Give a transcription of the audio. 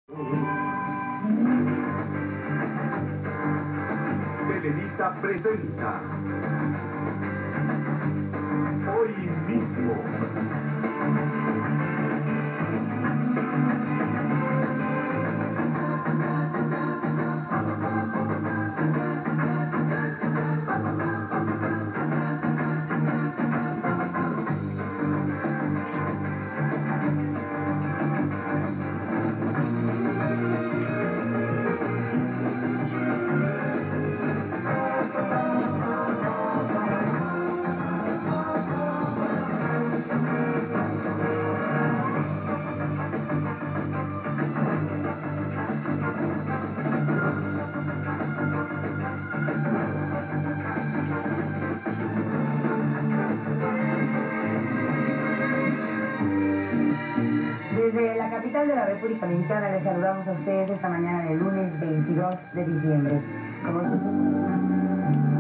Televisa presenta Hoy Mismo. Desde la capital de la República Dominicana les saludamos a ustedes esta mañana del lunes 22 de diciembre. Como